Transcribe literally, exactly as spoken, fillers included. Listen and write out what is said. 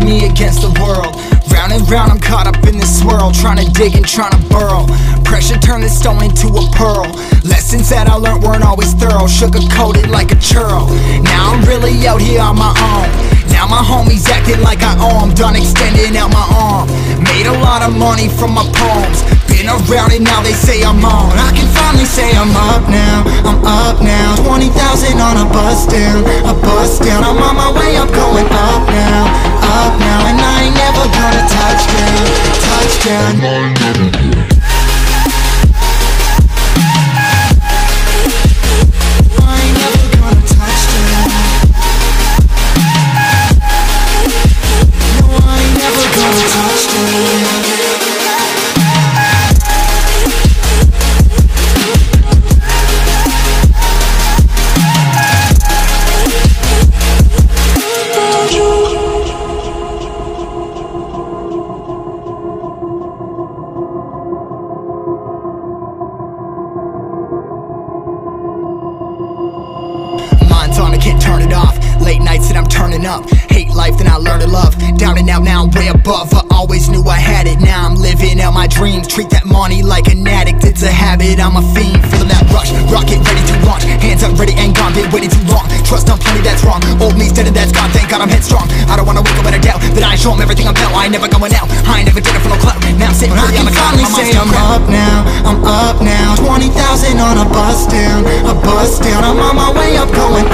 me against the world. Round and round I'm caught up in this swirl, trying to dig and trying to burrow. Pressure turned this stone into a pearl. Lessons that I learned weren't always thorough, sugar-coated like a churl. Now I'm really out here on my own. Now my homies acting like I owe 'em. Done extending out my arm. Made a lot of money from my poems. Been around and now they say I'm on. I can finally say I'm up now, I'm up now. Twenty thousand on a bus down, a bus down. I'm on my way up, going up now, up now. And I ain't never gonna touch down, touch down. Up. Hate life, then I learn to love. Down and out, now I'm way above. I always knew I had it, now I'm living out my dreams. Treat that money like an addict, it's a habit, I'm a fiend. Feeling that rush, rocket ready to launch. Hands up, ready and gone, been waiting too long. Trust on plenty, that's wrong. Old me's dead and that's gone, thank God I'm headstrong. I don't wanna wake up in a doubt that I ain't show 'em everything I'm about. I ain't never going out, I ain't never did it for no clout. Now I'm sitting pretty on the cloud. I can finally say I'm up now, I'm up now. Twenty thousand on a bus down, a bus down. I'm on my way up, going